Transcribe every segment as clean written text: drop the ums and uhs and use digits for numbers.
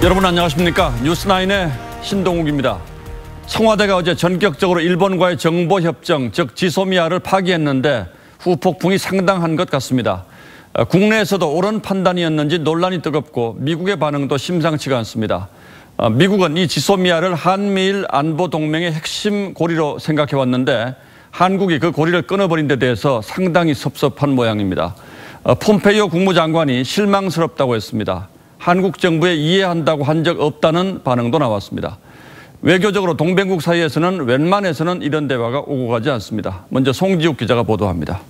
여러분 안녕하십니까? 뉴스9의 신동욱입니다. 청와대가 어제 전격적으로 일본과의 정보협정, 즉 지소미아를 파기했는데 후폭풍이 상당한 것 같습니다. 국내에서도 옳은 판단이었는지 논란이 뜨겁고 미국의 반응도 심상치가 않습니다. 미국은 이 지소미아를 한미일 안보 동맹의 핵심 고리로 생각해왔는데 한국이 그 고리를 끊어버린 데 대해서 상당히 섭섭한 모양입니다. 폼페이오 국무장관이 실망스럽다고 했습니다. 한국 정부에 이해한다고 한 적 없다는 반응도 나왔습니다. 외교적으로 동맹국 사이에서는 웬만해서는 이런 대화가 오고 가지 않습니다. 먼저 송지욱 기자가 보도합니다.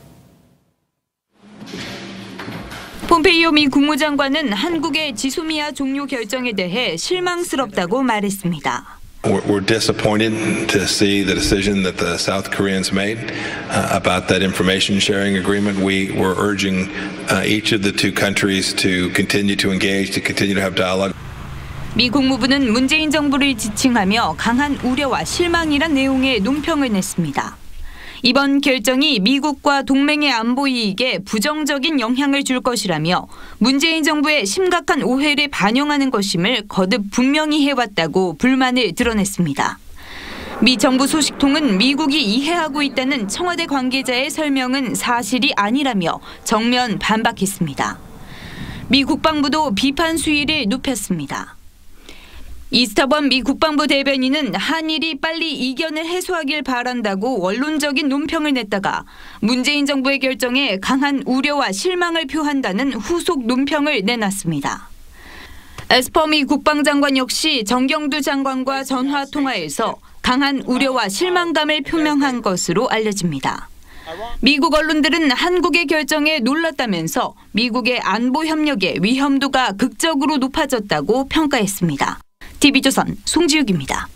폼페이오 미 국무장관은 한국의 지소미아 종료 결정에 대해 실망스럽다고 말했습니다. We're disappointed to see the decision that the South Koreans made about that information sharing agreement. We were urging each of the two countries to continue to engage, to continue to have dialogue. 미 국무부는 문재인 정부를 지칭하며 강한 우려와 실망이란 내용의 논평을 냈습니다. 이번 결정이 미국과 동맹의 안보 이익에 부정적인 영향을 줄 것이라며 문재인 정부의 심각한 오해를 반영하는 것임을 거듭 분명히 해왔다고 불만을 드러냈습니다. 미 정부 소식통은 미국이 이해하고 있다는 청와대 관계자의 설명은 사실이 아니라며 정면 반박했습니다. 미 국방부도 비판 수위를 높였습니다. 이스터번 미 국방부 대변인은 한일이 빨리 이견을 해소하길 바란다고 원론적인 논평을 냈다가 문재인 정부의 결정에 강한 우려와 실망을 표한다는 후속 논평을 내놨습니다. 에스퍼 미 국방장관 역시 정경두 장관과 전화 통화에서 강한 우려와 실망감을 표명한 것으로 알려집니다. 미국 언론들은 한국의 결정에 놀랐다면서 미국의 안보 협력의 위험도가 극적으로 높아졌다고 평가했습니다. TV조선 송지욱입니다.